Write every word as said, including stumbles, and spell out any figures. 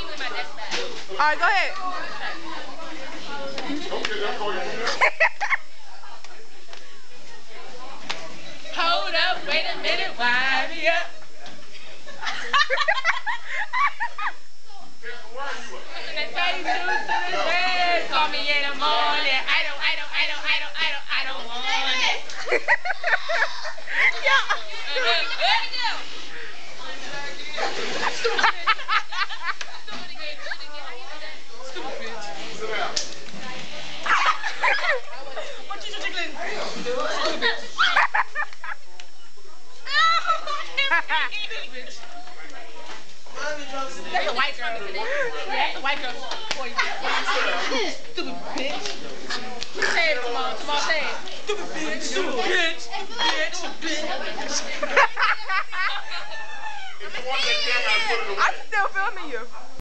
All right, go ahead. Hold up, wait a minute, wind me up. Call me in the morning. I don't, I don't, I don't, I don't, I don't, I don't want it. Yeah. What you jiggling? That's a white girl. That's a white girl. Boy, stupid bitch. Say it, Jamal. Jamal, say it. Stupid bitch. Stupid bitch. Bitch. Bitch. I'm still filming you.